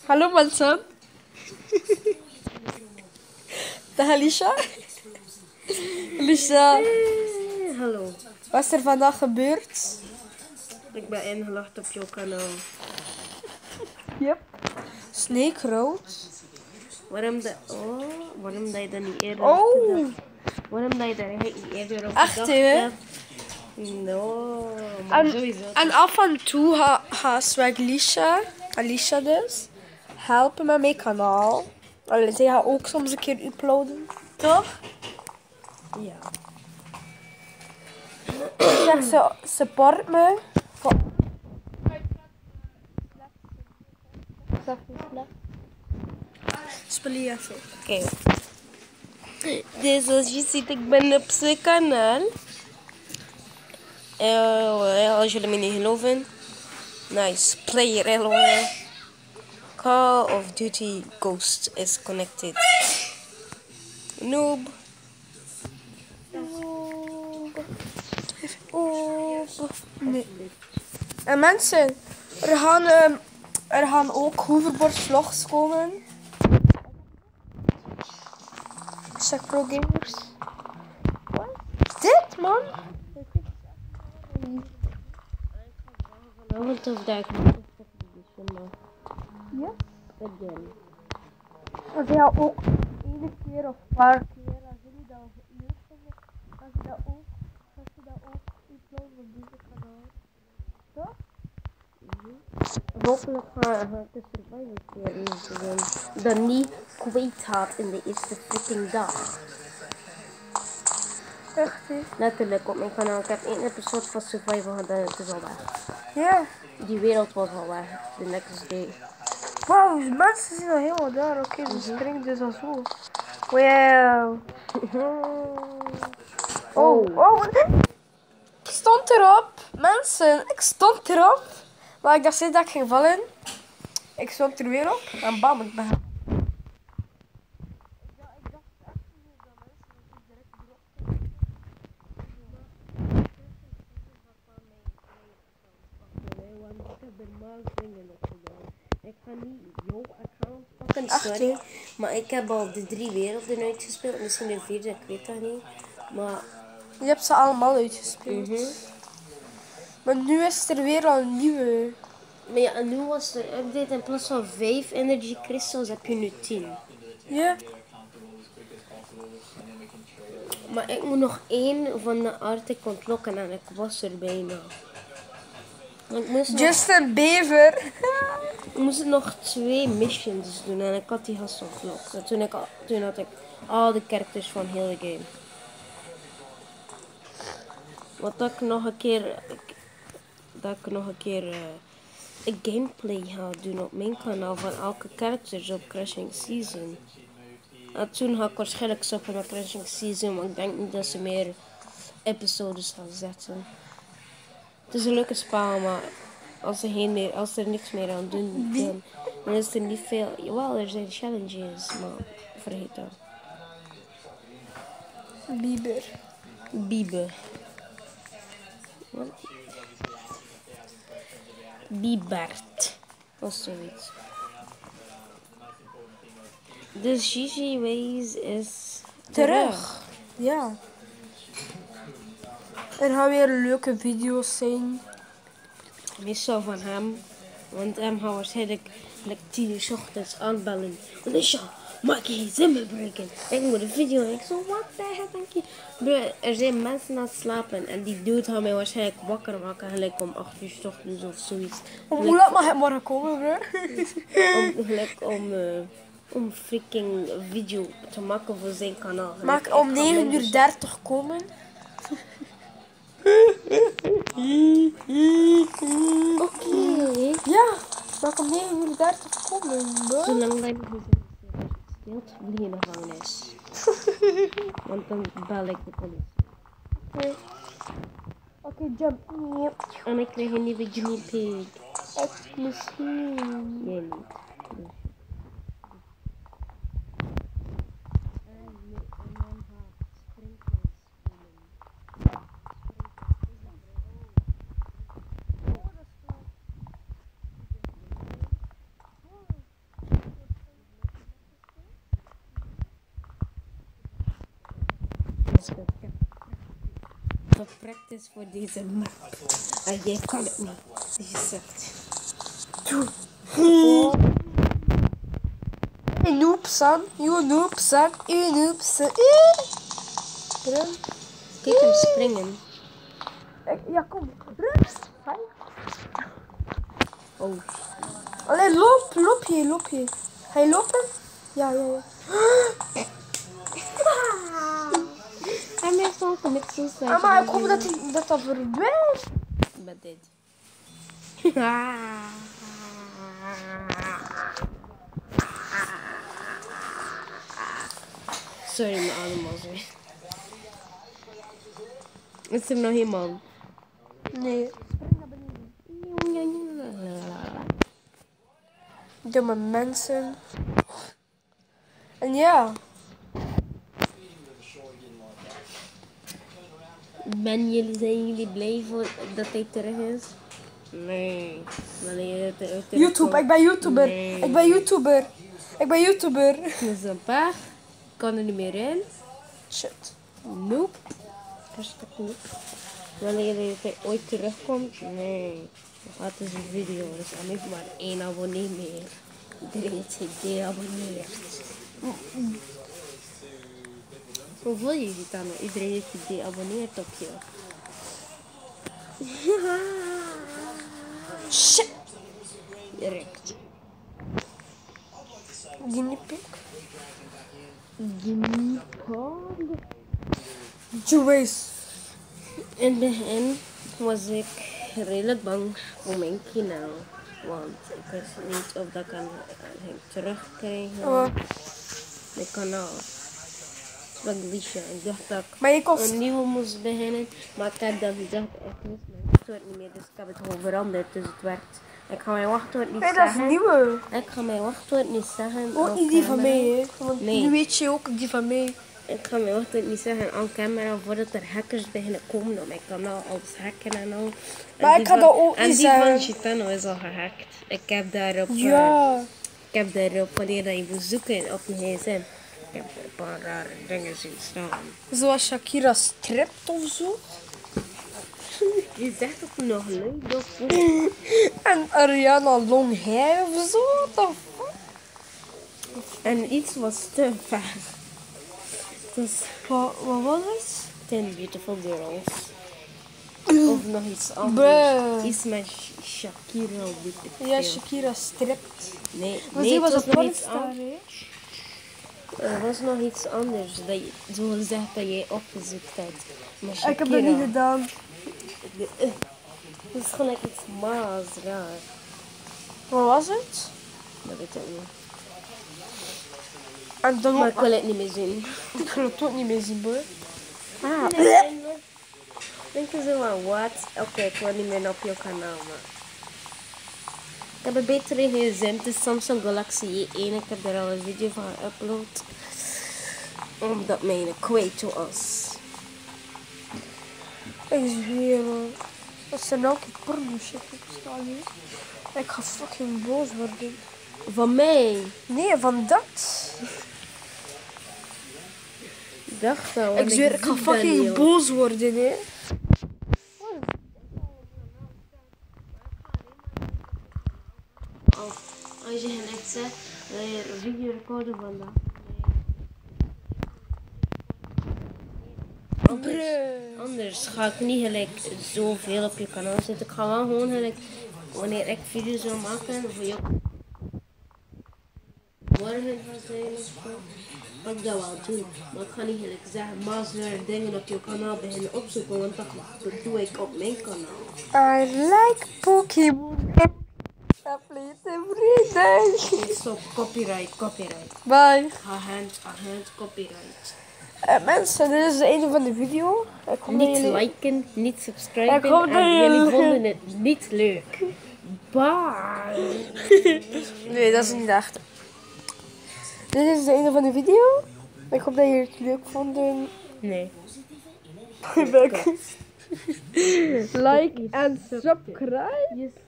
Hallo mensen. Dag Alicia. Alicia, Hallo. wat is er vandaag gebeurd? Ik ben ingelogd op jouw kanaal. Yep. Snake Road. Waarom dat je dat niet eerder Oh. gedacht? Waarom dat je daar niet eerder op Echt, gedacht hè? hebt? No, maar sowieso. En af en toe gaat Swag Alicia dus, helpen met mijn kanaal. Alleen zij gaat ook soms een keer uploaden. Toch? Ja. Zeg, ze support me. Speel je even. Oké. Dus zoals je ziet, ik ben op zijn kanaal. Als jullie me niet geloven. Nice. Player LOL. Call of Duty Ghost is connected. Noob. Nee. En mensen, er gaan ook hoverboard-vlogs komen. Check Pro Gamers. Wat is dit, man? Vanavond of daar ik nog Ja? again. Als je dat ook één keer of een paar keer, als jullie dat leuk vinden, als je dat ook uploaden op deze kanaal. Toch? Hopelijk gaat de survival series doen. Dat niet kwijt gaat in de eerste freaking dag. Echt, hè? Letterlijk op mijn kanaal. Ik heb 1 episode van survival gedaan en het is al weg. Ja. Die wereld was al weg. The next day. Wauw, mensen zijn al helemaal daar. Oké, ze springen dus al zo. Wow. Oh. Ik stond erop. Mensen, ik stond erop. Maar ik dacht steeds dat ik ging vallen. Ik stond er weer op. En bam, ik ben gaan. Ik ga niet jouw account pakken, Echt, sorry. hè? Maar ik heb al de 3 werelden uitgespeeld. Misschien de 4e, ik weet dat niet. Maar Je hebt ze allemaal uitgespeeld. Maar nu is er weer al een nieuwe. Maar ja, en nu was de update in plaats van 5 energy crystals heb je nu 10. Ja. Maar ik moet nog 1 van de Arctic ontlokken en ik was er bijna. Ik moest, Justin Bever. ik moest nog 2 missions doen en ik had die gast ontlokt. En toen had ik al de characters van heel de game. Wat dat ik nog een keer een gameplay ga doen op mijn kanaal van elke characters op Crashing Season. En toen ga ik waarschijnlijk stoppen met Crashing Season, maar ik denk niet dat ze meer episodes gaan zetten. Het is een leuke spel, maar als er niks meer aan doen, dan is er niet veel. Jawel, er zijn challenges, maar vergeet dat. Bieber. Wat? Biebert. Of zoiets. Dus Gigi Ways is Terug. Ja. Er gaan weer leuke video's zijn. Meestal van hem. Want hem gaat waarschijnlijk 10 uur 's ochtends aanbellen. Alicia, maak je geen zin meer breken. Ik moet een video. En ik zo, wat de heck denk je? Bro, er zijn mensen aan het slapen. En die dude gaat mij waarschijnlijk wakker maken. Gelijk om 8 uur 's ochtends of zoiets. Hoe laat mag het morgen komen, bro? Om freaking video te maken voor zijn kanaal. Mag ik Gelijk, om ga minder 9:30 komen? Oké. Ja, mag ik om 9:30 komen, bro? Zolang wij nog niet stilt, vlieg je de gevangenis. Want dan bel ik de politie. Oké, jump. Yep. En ik krijg een nieuwe guinea pig. Ik misschien. Jij niet. practice voor deze map. En jij kan het niet. Je zegt. Je noob, son. You noob, son. You noob, son. Kijk hem springen. Ja, kom. Rups. Oh. Allee, loop je. Ga je lopen? Ja. Hij heeft al met suicide. Maar ik hoop dat verdwijnt. Met dit. Sorry, mijn adem was weer. Is er nog iemand? Nee. Domme mensen. En ja. Zijn jullie blij dat hij terug is? Nee. YouTube, ik ben YouTuber. Nee. Ik ben YouTuber. Dus een paar. Kan er niet meer in. Shit. Nope. Hashtag nope. Wanneer hij ooit terugkomt? Nee. Dan gaat dus een video. Dus hij heeft maar 1 abonnee meer. Iedereen heeft zich geabonneerd. Hoe voel je je dan? Iedereen heeft zich geabonneerd op je. Shit. Direct. Guinea pig. Guinea pig. Joyce. In het begin was ik redelijk bang voor mijn kanaal. Want ik wist niet of dat kan terugkrijgen. Oh. Mijn kanaal. Spanglish. Ik dacht dat Maar je ik kost. een nieuwe moest beginnen. Maar ik heb dan gezegd, ik mis mijn wachtwoord niet meer. Dus ik heb het gewoon veranderd. Dus het werkt. Ik ga mijn wachtwoord niet Nee, dat is zeggen. nieuwe. Ik ga mijn wachtwoord niet zeggen. Oh, op niet die van camera. mij, hè. Want Nee. nu weet je ook die van mij. Ik ga mijn wachtwoord niet zeggen aan camera voordat er hackers beginnen komen op mijn kanaal. Alles hacken en al. Maar En ik die ga dat ook en niet die van zeggen. Chitano is al gehackt. Ik heb daarop... Ja. Ik heb daarop, wanneer dat je moet zoeken op mijn gsm. Ik heb een paar rare dingen zien staan. Zoals Shakira stript of zo. Je zegt dat nog leuk of En Ariana long hair of zo. What the fuck? En iets was te vaag. Dus Wat was het? 10 Beautiful Girls. Of nog iets anders. Bruh. Iets met Shakira, weet ik Ja, veel. Shakira stript. Nee, Maar nee, die het was was een nog iets pornstar, anders. hè? Er was nog iets anders. Dat je zo zegt dat jij opgezocht hebt. Maar Ik heb dat niet gedaan. Het is gewoon echt iets maas raar. Wat was het? Dat weet ik niet. En dan Maar ik wil het niet meer zien. ik wil het ook niet meer zien, boy. Denken ze van wat? Oké, ik wil niet meer op je kanaal, maar... Ik heb een betere gsm, het is Samsung Galaxy E1. Ik heb er al een video van geüpload. Omdat mijn kwijt to us. Ik zweer, man. Dat zijn elke porno shit op staan hier. Ik ga fucking boos worden. Van mij? Nee, van dat. Ik dacht al. Ik zweer, ik ga fucking boos worden, hè. Als je hen echt zegt, dat je een video recorden vandaag. Anders ga ik niet gelijk zoveel op je kanaal zetten. Ik ga wel gewoon gelijk, wanneer ik video's wil maken voor jou. Morgen gaan zijn of zo. Ga ik dat wel doen. Maar ik ga niet gelijk zeggen, maasrare dingen op je kanaal beginnen opzoeken. Want dat doe ik op mijn kanaal. I like Pokémon. Apply it every day. Stop, copyright. Bye. Agent, copyright. Mensen, dit is het einde van de video. Ik hoop dat Niet jullie... liken, niet subscriben Ik hoop en dat jullie jullie- vonden het niet leuk. Bye! Nee, dat is niet echt. Dit is het einde van de video. Ik hoop dat jullie het leuk vonden. Nee. Like en subscribe.